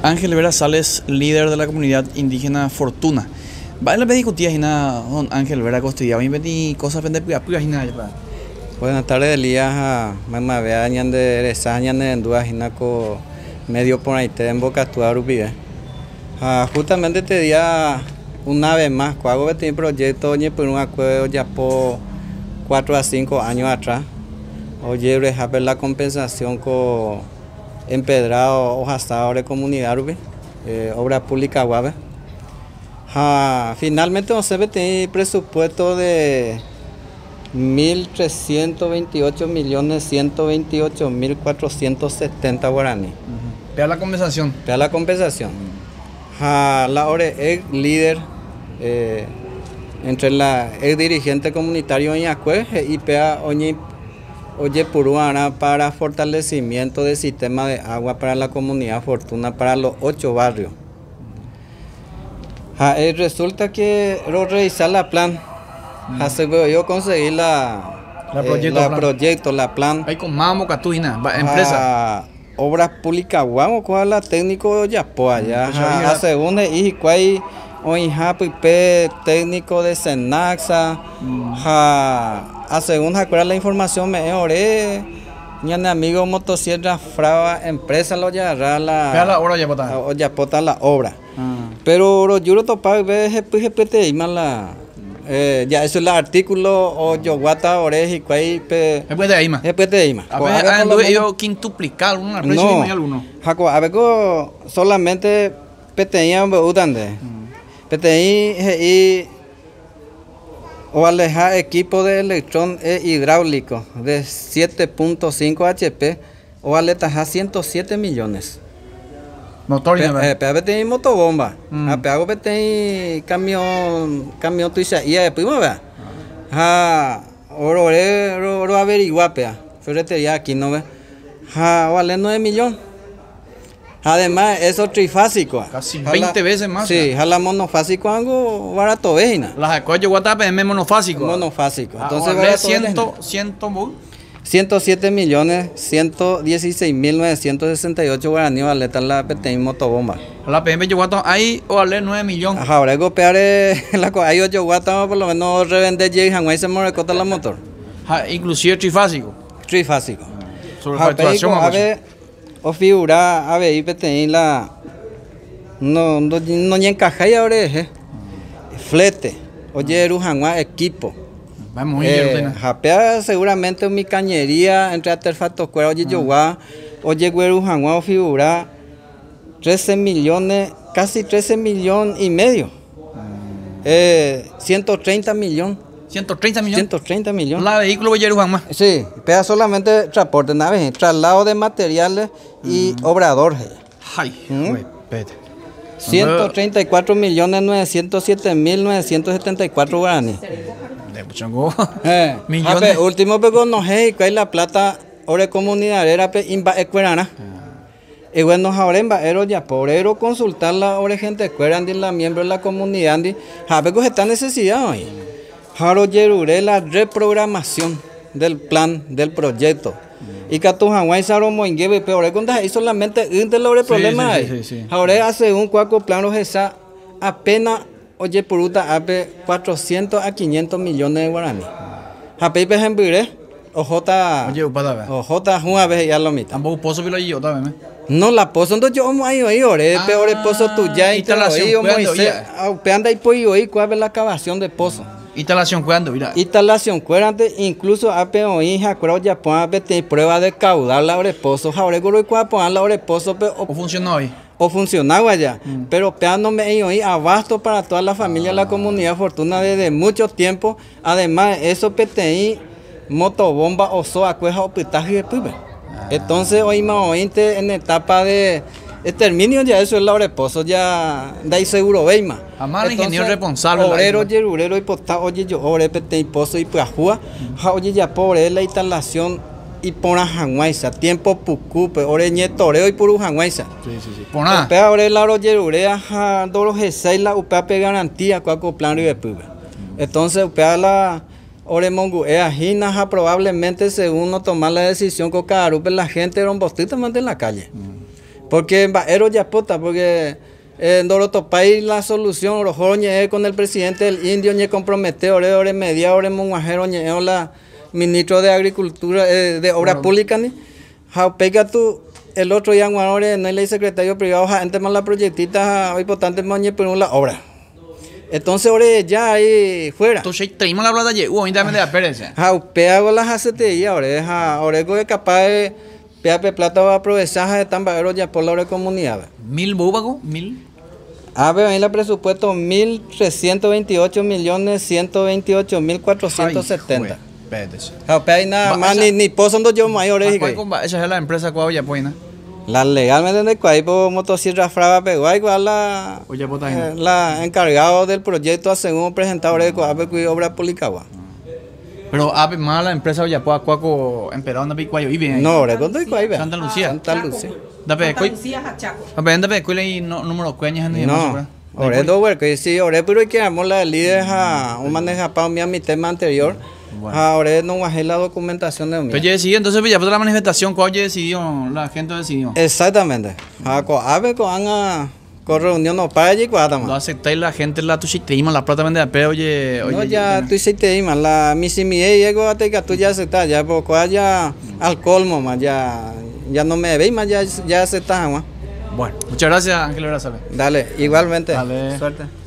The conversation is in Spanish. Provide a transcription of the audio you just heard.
Ángel Vera Sales, líder de la comunidad indígena Fortuna. Vale, me discutía don Ángel Vera Costilla, me metí cosas de Buenas tardes, Elías. Mamá, vea, ñande reza, ñande en dudas, ginaco medio por ahí te en boca tu arupide. Justamente te día una vez más, cuando hago este proyecto, oye, por un acuerdo ya por 4 a 5 años atrás, oye, rejaper la compensación con empedrado o hasta de comunidad, obra pública, guave. Finalmente, no se ve presupuesto de 1.328.128.470 guaraní. Pea la compensación. Pea la compensación. La hora es líder entre la ex dirigente comunitario Oñacue y pea oye Puruana para fortalecimiento del sistema de agua para la comunidad Fortuna para los 8 barrios. Resulta que revisar la plan. Yo conseguí la plan. Hay con Mamo Catujina, empresa. Obras públicas, guamo, con la técnico ya pues allá. Según y cuál hoy técnico de Senaxa. Según la información me oré. Mi amigo motosierra frava empresa lo ya la obra ya pota la obra. Pero yo lo topa ya eso es el artículo o yo guata oreja y cuál después de ahí más. A ver, yo quintuplicar una precio y alguno. Jaco, a ver solamente peteña beudande. Peteñi o alejar equipo de electrón hidráulico de 7.5 HP o aletaja 107 millones. Motor y pero tem motobomba. Pego tem caminhão tuixa ia depois vea. Oro averiguar pea. Ferretería aquí no ve. Vale 9 millones. Además eso trifásico. Casi 20 veces más. Sí, la monofásico algo barato veina. Las de cuello guatapa es monofásico. Monofásico. Entonces vale 107.116.968 guaraní vale la PT motobomba. La PM Yoguata ahí o vale 9 millones. Ahora copiar la hay 8 guatas por lo menos revender y Hanway se morecota la motor. Inclusive trifásico. Trifásico. Sobre facturación a ver o figura a ver IPT la no ni encaja y ahora flete. Oye, Hanway equipo. Vamos japea seguramente mi cañería entre artefactos cuero oye yoguá oye güero janguá figura 13 millones casi 13 millones y medio 130 millones 130 millones 130 millones la vehículo oye janguá sí pea solamente transporte naves traslado de materiales y obrador ay 134.907.974 guaraní. Millones. Último pego no hay cuál la plata ore comunidad era pe imba ecuerana. Y bueno ahora en baero ya por consultar la ore gente ecueran la miembro de la comunidad di habego está necesidad hoy. Haro yerure la reprogramación del plan del proyecto. Y que tu Hanway saro moingue peor conta y solamente un de los problemas hay. Ahora hace un cuaco plano esa apenas oye puruta ape 400 a 500 millones de guaraní. Hape pe hembire ojota oye upada ojota una vez ya lo mita. Tampoco pozo vilo allí otra vez. No la pozo entonces yo amo ahí ore peor pozo tuya instalación Moisés peanda y pues hoy cuál la excavación de pozo. Instalación cuando mira. Instalación cuerante incluso ape hoy ja creo ya pon prueba de caudal la ore pozo ahora goro cuál pon la ore pozo o funcionó hoy. O funcionaba allá, pero peándome ahí abasto para toda la familia de la comunidad Fortuna desde mucho tiempo. Además, eso PTI, motobomba o soa cueja o pitaje de pibe. Entonces, hoy más hoy en etapa de exterminio ya eso es la reposo ya de ahí seguro veima. Amar ingeniero responsable. Obrero, yerurero y pota, oye yo ore PTI pozo y pajúa, oye ya pobre la instalación. Y pona janguaisa, tiempo pucupe, ore ñetoreo y puru janguaisa. Sí. Pona. Upea ore la royerurea, doro gesei la upea pe garantía cuaco plan y pube. Entonces upea la ore monguea jina probablemente según no tomar la decisión con carupe la gente era un bostito más en la calle. Porque Baero ya pota, porque en Dorotopay la solución, Rojoñe con el presidente del Indio, ñe compromete, ore media, ore monguajero, ñe la ministro de Agricultura, de Obras Públicas, ni. Pega tú, el otro día, ahora no hay ley secretario privado, gente más la proyectita, importante, moñe, pero la obra. Entonces, ahora ya ahí fuera. Entonces, tenemos la plata de ahorita me da pereza. Pega las ACTI, ahora que capaz de peape plata va a aprovechar de tan Baero ya por la comunidad. 1000 búbago, 1000. Pero ahí el presupuesto 1.328.128.470. Ahí nada más ni poson dos yo mayores. Esa es la empresa cuál ya pues. La legalmente de cuál por motosierra fraba pegó igual la encargado del proyecto según presentador de Coape obra pública. Pero ave más la empresa ya pues cuaco emperador de Picuayo y bien. No, recuerdo cuál Santa Lucía. Santa Lucía. Santa Lucía Hachaco. Dame y número cueñas no. Ahora es doble que sí, ahora pero que amo la líder a un maneja para mi tema anterior. Ahora no bajé la documentación de mí. Pero ya decidió, entonces ya por la manifestación, ¿cuál ya decidió? La gente decidió. Exactamente. Con reunión no para allí cuadra más. Lo aceptáis la gente la tu sistema, la plata vende pero oye. No ya tu sistema, la misimi llego a que tú ya aceptas, ya poco allá al colmo más ya no me veis más ya aceptas más. Bueno, muchas gracias Ángel Vera Salve. Dale, igualmente. Dale. Suerte.